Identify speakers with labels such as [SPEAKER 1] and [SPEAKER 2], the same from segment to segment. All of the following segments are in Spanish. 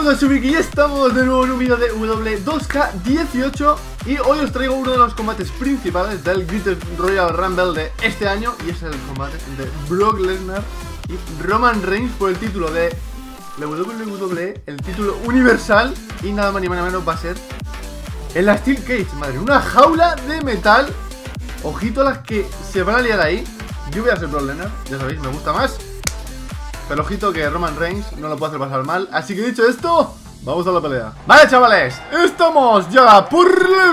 [SPEAKER 1] Saludos, Subiki, y estamos de nuevo en un vídeo de W2K18. Y hoy os traigo uno de los combates principales del Greatest Royal Rumble de este año. Y es el combate de Brock Lesnar y Roman Reigns por el título de WWE, el título universal. Y nada más ni nada menos va a ser en la Steel Cage, madre, una jaula de metal. Ojito a las que se van a liar ahí. Yo voy a ser Brock Lesnar, ya sabéis, me gusta más. Pero ojito que Roman Reigns no lo puede hacer pasar mal. Así que dicho esto, vamos a la pelea. Vale, chavales, estamos ya por...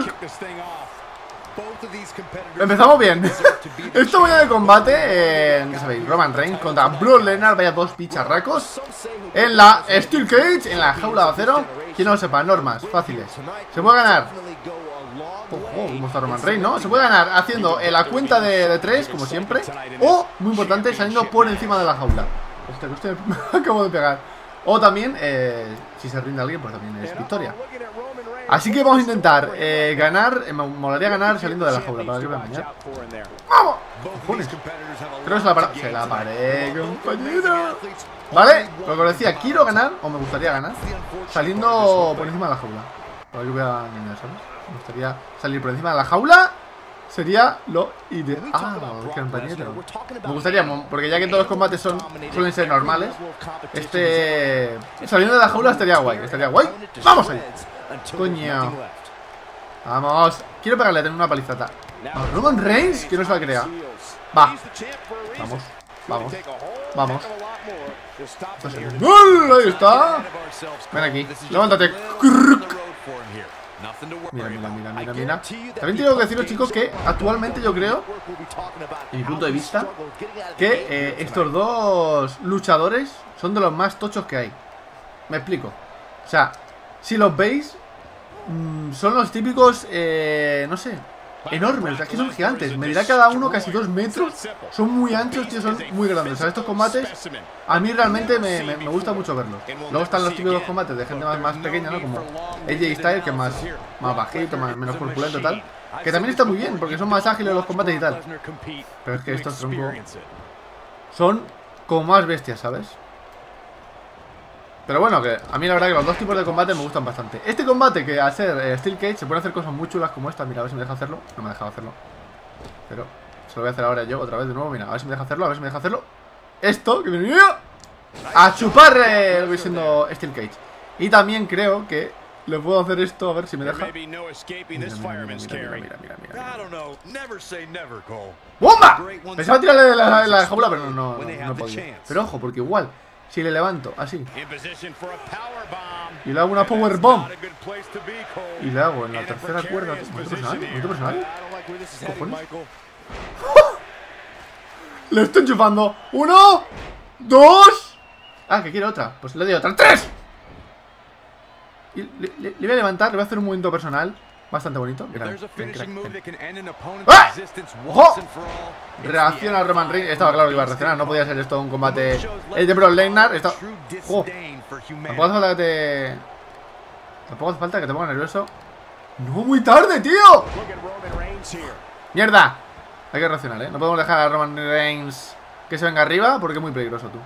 [SPEAKER 1] Empezamos bien. Esto viene de combate, ya sabéis, Roman Reigns contra Brock Lesnar. Vaya dos picharracos en la Steel Cage, en la jaula de acero. Quien no lo sepa, normas fáciles. Se puede ganar. ¿Cómo está Roman Reigns, no? Se puede ganar haciendo la cuenta de 3, como siempre. O, muy importante, saliendo por encima de la jaula. Hostia, que usted me acabo de pegar. O también, si se rinde alguien, pues también es victoria. Así que vamos a intentar ganar. Me molaría ganar saliendo de la jaula. Para que me engañar. ¡Vamos! Cojones. Creo que se la paré, compañero. Vale, lo que os decía, quiero ganar, o me gustaría ganar, saliendo por encima de la jaula. Para que voy a engañar, ¿sabes? Me gustaría salir por encima de la jaula. Sería lo ideal. Ah, compañero. Me gustaría, porque ya que todos los combates suelen ser normales, saliendo de la jaula estaría guay. Estaría guay. ¡Vamos ahí! Coño. Vamos. Quiero pegarle a tener una palizata. Vamos, Roman Reigns, que no se la crea. Va. Vamos. Vamos. Vamos. ¡Gol! Ahí está. Ven aquí. Levántate. Mira. También tengo que deciros, chicos, que actualmente yo creo, en mi punto de vista, que estos dos luchadores son de los más tochos que hay. Me explico. O sea, si los veis, son los típicos, no sé, enormes. O sea, es que son gigantes. Me dirá cada uno casi 2 metros. Son muy anchos, tío, son muy grandes. O sea, estos combates a mí realmente me gusta mucho verlos. Luego están los típicos combates de gente más pequeña, ¿no? Como AJ Styles, que es más bajito, menos corpulento y tal. Que también está muy bien, porque son más ágiles los combates y tal. Pero es que estos troncos son como más bestias, ¿sabes? Pero bueno, que a mí la verdad que los dos tipos de combate me gustan bastante. Este combate, que al ser Steel Cage se pueden hacer cosas muy chulas como esta. Mira, a ver si me deja hacerlo. No me ha dejado hacerlo. Pero se lo voy a hacer ahora yo otra vez de nuevo. Mira, a ver si me deja hacerlo, a ver si me deja hacerlo. Esto, que me viene a chupar lo que siendo Steel Cage. Y también creo que le puedo hacer esto, a ver si me deja. Mira. ¡Bomba! Pensaba tirarle de la jaula, pero no podía. Pero ojo, porque igual si le levanto así y le hago una power bomb y le hago en la tercera cuerda. ¿Momento personal? ¿Cojones? Le estoy enchufando. 1, 2. Ah, que quiere otra. Pues le doy otra. 3. Y le voy a levantar, le voy a hacer un movimiento personal bastante bonito. Ven. ¡Ah! ¡Ojo! Reacciona a Roman Reigns. Estaba claro que iba a reaccionar. No podía ser esto un combate. El de Brock Lesnar. ¡Oh! Tampoco hace falta que te ponga nervioso. ¡No, muy tarde, tío! ¡Mierda! Hay que reaccionar, ¿eh? No podemos dejar a Roman Reigns que se venga arriba porque es muy peligroso, tú.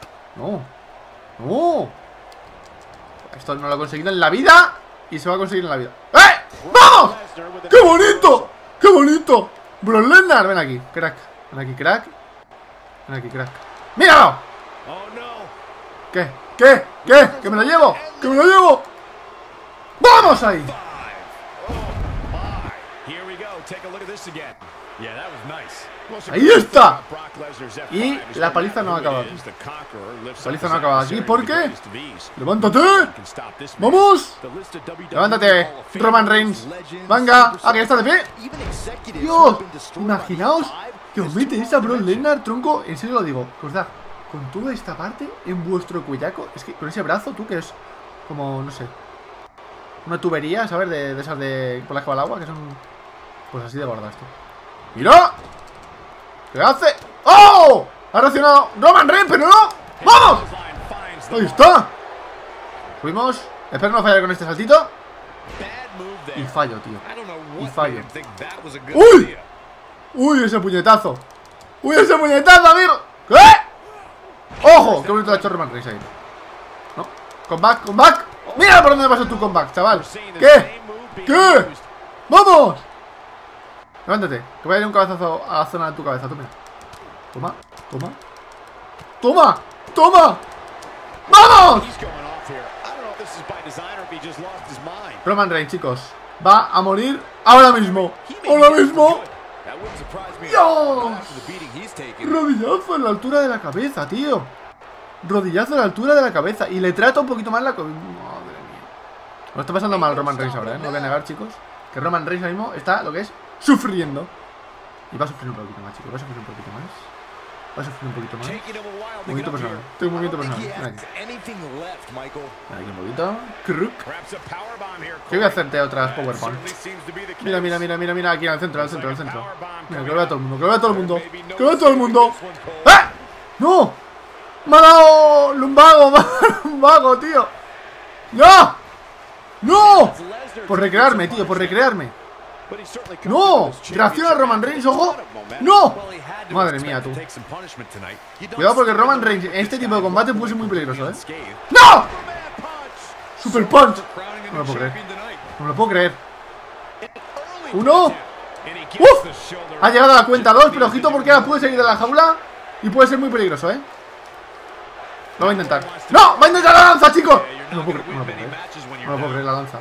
[SPEAKER 1] ¡No! Esto no lo he conseguido en la vida y se va a conseguir en la vida. ¡Eh! ¡Vamos! ¡Qué bonito! ¡Qué bonito! Brock Lesnar, ven aquí, crack. Ven aquí, crack. ¡Míralo! ¿Qué? ¡Que me lo llevo! ¡Vamos ahí! ¡Ahí está! Y la paliza no ha acabado. Aquí. ¿Por qué? ¡Levántate! ¡Vamos! ¡Levántate, Roman Reigns! ¡Venga! ¡Ah, que ya está de pie! ¡Dios! Imaginaos que os mete esa Brock Lesnar, tronco. En serio lo digo. Que os da con toda esta parte en vuestro cuellaco. Es que con ese brazo, tú, que es como, no sé, una tubería, ¿sabes? De esas por las que va el agua, que son pues así de gordas, tú. ¡Mira! ¿Qué hace? ¡Oh! Ha reaccionado Roman Reigns, pero no. ¡Vamos! Ahí está. Fuimos. Espero no fallar con este saltito. Y fallo, tío. ¡Uy! ¡Uy, ese puñetazo! ¡Amigo! ¿Qué? ¡Ojo! ¡Qué bonito lo ha hecho Roman Reigns ahí! No. Come back. Mira por dónde pasa tu comeback, chaval. ¿Qué? ¿Qué? ¡Vamos! Levántate, que voy a ir un cabezazo a la zona de tu cabeza. Tú mira. Toma, toma. ¡Toma! ¡Toma! ¡Vamos! Roman Reigns, chicos, va a morir ahora mismo. ¡Ahora mismo! ¡Dios! Rodillazo en la altura de la cabeza, tío. Rodillazo a la altura de la cabeza. Y le trata un poquito más la cabeza. Madre mía. No está pasando mal Roman Reigns ahora, no lo voy a negar, chicos. Que Roman Reigns ahora mismo está lo que es sufriendo. Y va a sufrir un poquito más, chicos. Va a sufrir un poquito más. Va a sufrir un poquito más. Movimiento personal. Tengo un movimiento personal. Mira aquí. Aquí un poquito. Kruk. ¿Qué voy a hacerte otras power punch? Mira, mira, mira, mira, mira. Aquí al centro, al centro, al centro. Mira, que lo vea todo el mundo. Que lo vea todo el mundo. Que lo vea todo el mundo. ¡Eh! ¡No! ¡Me ha dado lumbago! ¡Me ha dado lumbago, tío! ¡No! ¡No! Por recrearme, tío, por recrearme. ¡No! Reacciona a Roman Reigns, ojo. ¡No! Madre mía, tú. Cuidado porque Roman Reigns en este tipo de combate puede ser muy peligroso, ¿eh? ¡No! Super punch. No lo puedo creer. No lo puedo creer. ¡Uno! ¡Uf! Ha llegado a la cuenta 2, pero ojito porque ahora puede salir de la jaula y puede ser muy peligroso, ¿eh? Lo va a intentar. ¡No! ¡Va a intentar la lanza, chicos! No lo puedo creer. No lo puedo creer. No lo puedo creer, la lanza.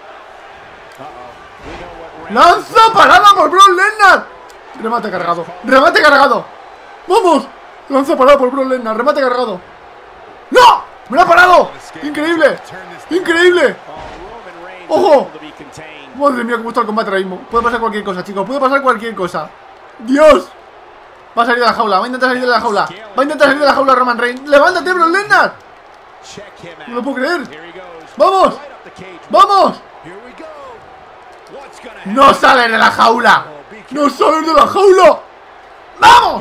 [SPEAKER 1] ¡Lanza parada por Brock Lesnar! Remate cargado. ¡Remate cargado! ¡Vamos! Lanza parada por Brock Lesnar. Remate cargado. ¡No! ¡Me lo ha parado! ¡Increíble! ¡Increíble! ¡Ojo! Madre mía, cómo está el combate ahora mismo. Puede pasar cualquier cosa, chicos. Puede pasar cualquier cosa. ¡Dios! Va a salir de la jaula. Va a intentar salir de la jaula. Va a intentar salir de la jaula Roman Reigns. ¡Levántate, Brock Lesnar! No lo puedo creer. ¡Vamos! ¡Vamos! ¡No sales de la jaula! ¡No sales de la jaula! ¡Vamos!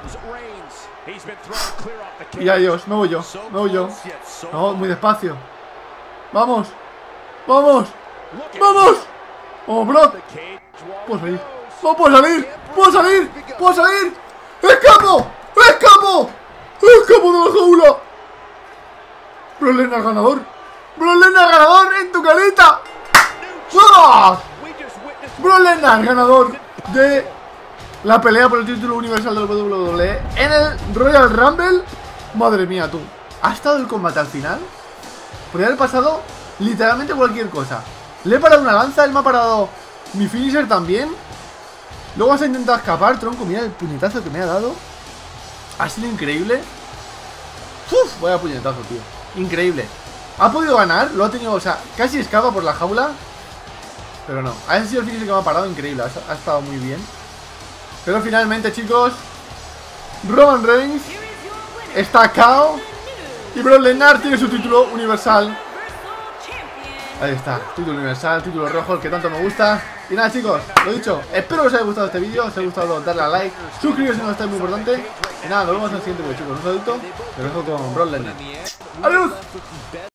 [SPEAKER 1] Y adiós, me voy yo. Me voy yo. No, muy despacio. ¡Vamos! ¡Vamos! ¡Vamos! ¡Vamos, Brock! ¡Puedo salir! ¡No puedo salir! ¡Puedo salir! ¡Puedo salir! ¡Escapo! ¡Escapo! ¡Escapo de la jaula! ¡Brock Lesnar ganador! ¡Brock Lesnar ganador en tu carita! ¡Vamos! Brock Lesnar ganador de la pelea por el título universal de la WWE en el Royal Rumble. Madre mía, tú. ¿Ha estado el combate al final? Podría haber pasado literalmente cualquier cosa. Le he parado una lanza, él me ha parado mi finisher también. Luego has intentado escapar, tronco. Mira el puñetazo que me ha dado. Ha sido increíble. Uf, vaya puñetazo, tío. Increíble. Ha podido ganar, lo ha tenido, o sea, casi escapa por la jaula. Pero no, ha sido el finisher que me ha parado, increíble. Ha estado muy bien. Pero finalmente, chicos, Roman Reigns está KO y Brock Lesnar tiene su título universal. Ahí está, título universal, título rojo, el que tanto me gusta. Y nada, chicos, lo dicho, espero que os haya gustado este vídeo. Si os ha gustado, darle a like, suscribiros si no estáis, muy importante. Y nada, nos vemos en el siguiente vídeo, chicos. Un saludito, te dejo con Brock Lesnar. ¡Adiós!